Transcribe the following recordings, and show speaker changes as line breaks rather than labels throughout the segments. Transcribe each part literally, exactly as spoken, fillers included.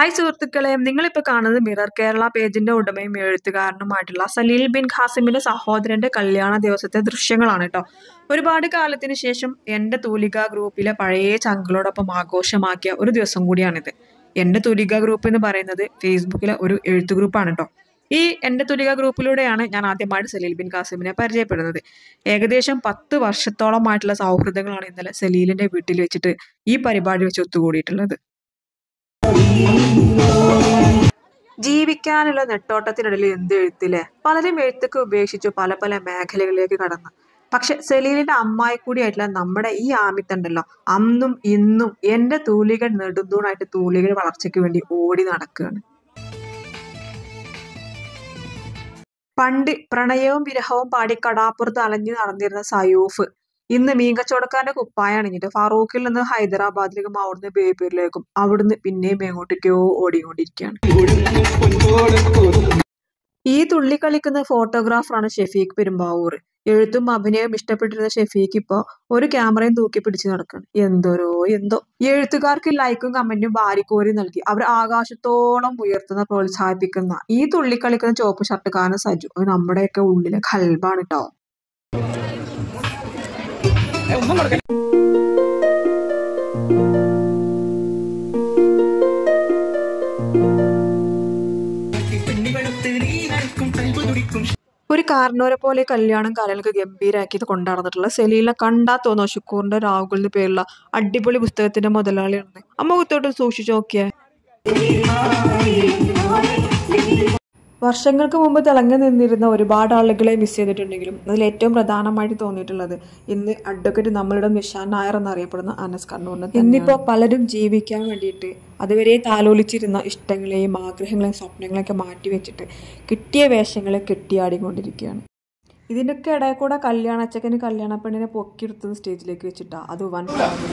Hi സുഹൃത്തുക്കളെ, നിങ്ങളിപ്പോൾ കാണുന്നത് മിറർ കേരള പേജിന്റെ ഉടമയും എഴുത്തുകാരനുമായിട്ടുള്ള സലീൽ ബിൻ ഖാസിമിന്റെ സഹോദരന്റെ കല്യാണ ദിവസത്തെ ദൃശ്യങ്ങളാണ് കേട്ടോ. ഒരുപാട് കാലത്തിന് ശേഷം എന്റെ തൂലിക ഗ്രൂപ്പിലെ പഴയ ചങ്കുകളോടൊപ്പം ആഘോഷമാക്കിയ ഒരു ദിവസം കൂടിയാണിത്. എന്റെ തൂലിക ഗ്രൂപ്പ് എന്ന് പറയുന്നത് ഫേസ്ബുക്കിലെ ഒരു എഴുത്തു ഗ്രൂപ്പാണ് കേട്ടോ. ഈ എന്റെ തൂലിക ഗ്രൂപ്പിലൂടെയാണ് ഞാൻ ആദ്യമായിട്ട് സലീൽ ബിൻ ഖാസിമിനെ പരിചയപ്പെടുന്നത്. ഏകദേശം പത്ത് വർഷത്തോളമായിട്ടുള്ള സൗഹൃദങ്ങളാണ് ഇന്നലെ സലീലിന്റെ വീട്ടിൽ വെച്ചിട്ട് ഈ പരിപാടി വെച്ച് ഒത്തുകൂടിയിട്ടുള്ളത്. ജീവിക്കാനുള്ള നെട്ടോട്ടത്തിനിടയിൽ എന്ത് എഴുത്തില്ലേ, പലരും എഴുത്തൊക്കെ ഉപേക്ഷിച്ചു പല പല മേഖലകളിലേക്ക് കടന്നു. പക്ഷെ സലീലിന്റെ അമ്മായി കൂടിയായിട്ടുള്ള നമ്മുടെ ഈ ആമിത്തുണ്ടല്ലോ, അന്നും ഇന്നും എന്റെ തൂലികൾ നെടുന്തൂണായിട്ട് തൂലികൾ വളർച്ചയ്ക്ക് വേണ്ടി ഓടി നടക്കുകയാണ്. പണ്ട് പ്രണയവും വിരഹവും പാടി കടാപ്പുറത്ത് അലഞ്ഞു നടന്നിരുന്ന സയൂഫ് ഇന്ന് മീൻകച്ചവടക്കാരന്റെ കുപ്പായ അണിഞ്ഞിട്ട് ഫറൂഖിൽ നിന്ന് ഹൈദരാബാദിലേക്കും അവിടുന്ന് ബേപ്പൂരിലേക്കും അവിടുന്ന് പിന്നെയും എങ്ങോട്ടേക്കോ ഓടിക്കൊണ്ടിരിക്കുകയാണ്. ഈ തുള്ളി കളിക്കുന്ന ഫോട്ടോഗ്രാഫറാണ് ഷെഫീഖ് പെരുമ്പാവൂർ. എഴുത്തും അഭിനയവും ഇഷ്ടപ്പെട്ടിരുന്ന ഷെഫീഖ് ഇപ്പൊ ഒരു ക്യാമറയും തൂക്കി പിടിച്ച് നടക്കണം. എന്തോരോ എന്തോ എഴുത്തുകാർക്ക് ലൈക്കും കമന്റും വാരിക്കോരി നൽകി അവർ ആകാശത്തോളം ഉയർത്തുന്ന പ്രോത്സാഹിപ്പിക്കുന്ന ഈ തുള്ളി കളിക്കുന്ന ചുവപ്പ് ഷർട്ടുകാരൻ സജു, അത് നമ്മുടെയൊക്കെ ഉള്ളിലെ കൽബാണ് കേട്ടോ. ഒരു കാരണവരെ പോലെ കല്യാണം കലകൾക്ക് ഗംഭീരാക്കിയത് കൊണ്ടുനടന്നിട്ടുള്ള സലീലിനെ കണ്ടാ തോന്നോ ഷുക്കൂറിന്റെ രാഹുൽ എന്ന് പേരുള്ള അടിപൊളി പുസ്തകത്തിന്റെ മുതലാളിയാണ്. അമ്മ കുത്തോട്ട് സൂക്ഷിച്ചു നോക്കിയേ. വർഷങ്ങൾക്ക് മുമ്പ് തിളങ്ങി നിന്നിരുന്ന ഒരുപാട് ആളുകളെ മിസ് ചെയ്തിട്ടുണ്ടെങ്കിലും അതിൽ ഏറ്റവും പ്രധാനമായിട്ട് തോന്നിയിട്ടുള്ളത് ഇന്ന് അഡ്വക്കേറ്റ് നമ്മളുടെ നിഷാൻ നായർ എന്നറിയപ്പെടുന്ന അനസ് കണ്ണൂരിനെ. ഇന്നിപ്പോൾ പലരും ജീവിക്കാൻ വേണ്ടിയിട്ട് അതുവരെ താലോലിച്ചിരുന്ന ഇഷ്ടങ്ങളെയും ആഗ്രഹങ്ങളെയും സ്വപ്നങ്ങളെയൊക്കെ മാറ്റി വെച്ചിട്ട് കിട്ടിയ വേഷങ്ങളെ കെട്ടിയാടിക്കൊണ്ടിരിക്കുകയാണ്. ഇതിൻ്റെയൊക്കെ ഇടയിൽ കൂടെ കല്യാണച്ചക്കന് കല്യാണ പെണ്ണിനെ പൊക്കിയെടുത്തത് സ്റ്റേജിലേക്ക് വെച്ചിട്ടാ. അത് വൻ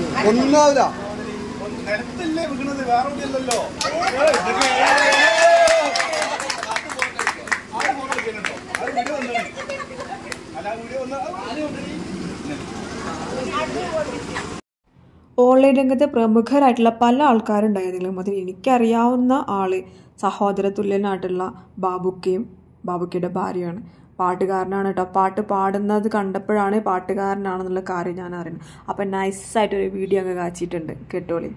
ഓൺലൈൻ രംഗത്ത് പ്രമുഖരായിട്ടുള്ള പല ആൾക്കാരുണ്ടായിരുന്നെങ്കിലും അതിൽ എനിക്കറിയാവുന്ന ആള് സഹോദര തുല്യനായിട്ടുള്ള ബാബുക്കയും ബാബുക്കയുടെ ഭാര്യയാണ്. പാട്ടുകാരനാണ് കേട്ടോ. പാട്ട് പാടുന്നത് കണ്ടപ്പോഴാണ് പാട്ടുകാരനാണെന്നുള്ള കാര്യം ഞാൻ അറിയുന്നത്. അപ്പം നൈസായിട്ടൊരു വീഡിയോ അങ്ങ് കാച്ചിട്ടുണ്ട്, കേട്ടോളി.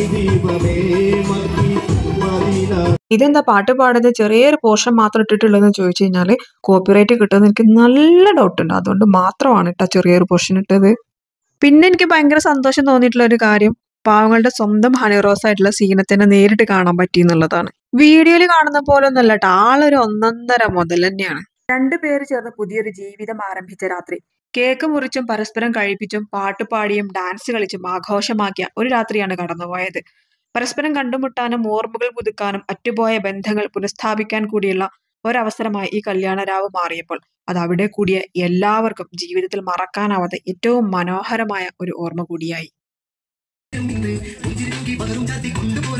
ഇതെന്താ പാട്ട് പാടുന്നത് ചെറിയൊരു പോർഷൻ മാത്രം ഇട്ടിട്ടുള്ളതെന്ന് ചോദിച്ചു കഴിഞ്ഞാല് കോപ്പിറൈറ്റ് കിട്ടുമെന്ന് എനിക്ക് നല്ല ഡൗട്ട് ഉണ്ട്. അതുകൊണ്ട് മാത്രമാണ് കേട്ടോ ചെറിയൊരു പോർഷൻ ഇട്ടത്. പിന്നെ എനിക്ക് ഭയങ്കര സന്തോഷം തോന്നിയിട്ടുള്ള ഒരു കാര്യം പാവങ്ങളുടെ സ്വന്തം ഹണിറോസ് ആയിട്ടുള്ള സീനത്തിനെ നേരിട്ട് കാണാൻ പറ്റി എന്നുള്ളതാണ്. വീഡിയോയിൽ കാണുന്ന പോലെ ഒന്നല്ല കേട്ടോ, ആളൊരു ഒന്നൊന്നര മുതൽ തന്നെയാണ്. രണ്ടുപേര് ചേർന്ന് പുതിയൊരു ജീവിതം ആരംഭിച്ച രാത്രി കേക്ക് മുറിച്ചും പരസ്പരം കഴിപ്പിച്ചും പാട്ടുപാടിയും ഡാൻസ് കളിച്ചും ആഘോഷമാക്കിയ ഒരു രാത്രിയാണ് കടന്നുപോയത്. പരസ്പരം കണ്ടുമുട്ടാനും ഓർമ്മകൾ പുതുക്കാനും അറ്റുപോയ ബന്ധങ്ങൾ പുനഃസ്ഥാപിക്കാൻ കൂടിയുള്ള ഒരവസരമായി ഈ കല്യാണരാവ് മാറിയപ്പോൾ അത് അവിടെ കൂടിയ എല്ലാവർക്കും ജീവിതത്തിൽ മറക്കാനാവാത്ത ഏറ്റവും മനോഹരമായ ഒരു ഓർമ്മ കൂടിയായി.